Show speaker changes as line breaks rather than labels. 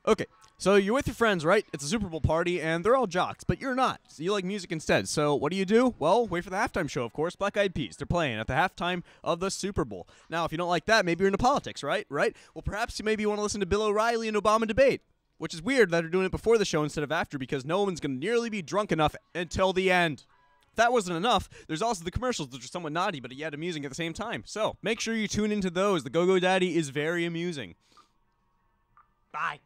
Okay, so you're with your friends, right? It's a Super Bowl party, and they're all jocks, but you're not. So you like music instead. So what do? Well, wait for the halftime show, of course. Black Eyed Peas. They're playing at the halftime of the Super Bowl. Now, if you don't like that, maybe you're into politics, right? Right? Well, perhaps you maybe want to listen to Bill O'Reilly and Obama debate, which is weird that they're doing it before the show instead of after because no one's going to nearly be drunk enough until the end. If that wasn't enough, there's also the commercials, which are somewhat naughty, but yet amusing at the same time. So make sure you tune into those. The Go-Go Daddy is very amusing. Bye.